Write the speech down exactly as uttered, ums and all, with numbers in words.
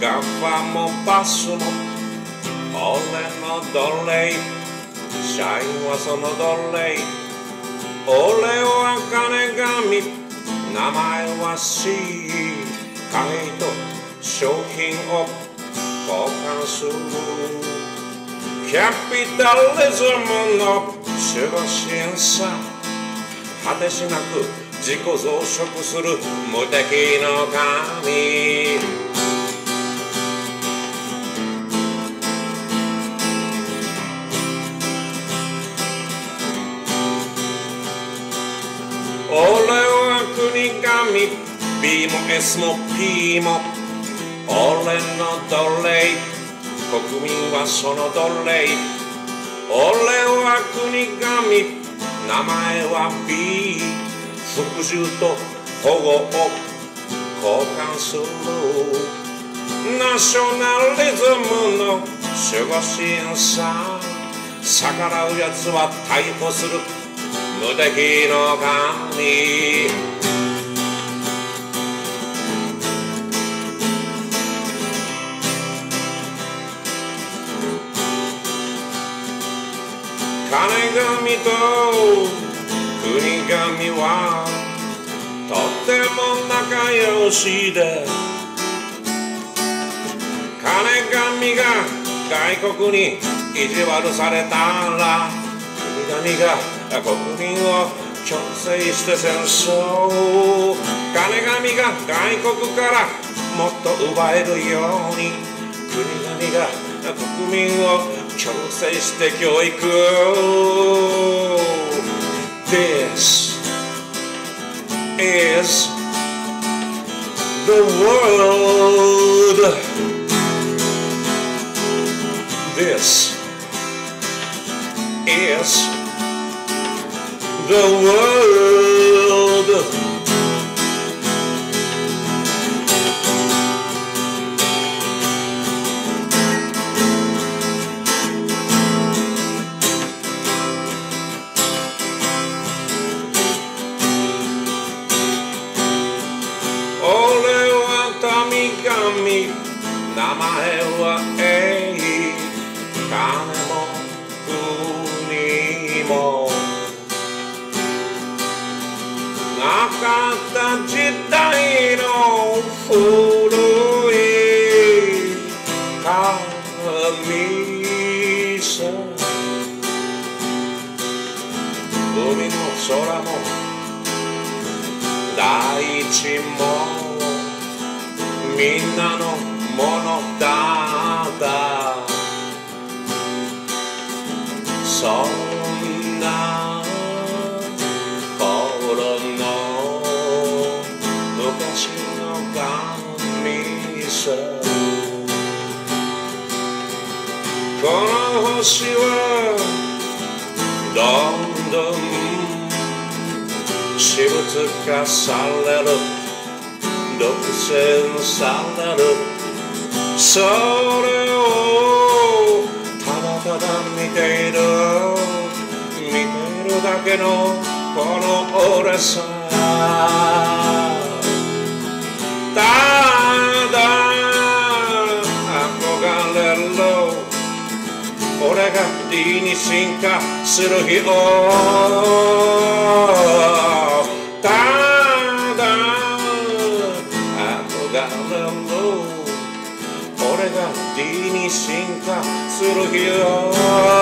ガッファもバスも俺の奴隷、社員はその奴隷。俺は金神、名前は C。 金と商品を交換するキャピタリズムの守護神さ。果てしなく自己増殖する無敵の神。俺は国神、 B も S も P も俺の奴隷、国民はその奴隷。俺は国神、名前は B。 服従と保護を交換するナショナリズムの守護神さ。逆らうやつは逮捕する無敵の神。金神と国神はとても仲良しで、金神が外国に意地悪されたら国神が国民を強制して戦争。金神が外国からもっと奪えるように国神が国民を強制して教育。 This is the world. This is the world. Ole wa tamigami, 名前は A。 金も国もなかった時代の古い神さ。海も空も大地もみんなのものだった。そんな頃の昔の神さ。この星はどんどん私物化される、独占される。それをただただ見ている、見ているだけのこの俺さ。ただ憧れる俺が D に進化する日を。ただ憧れる俺が D に進化する日を。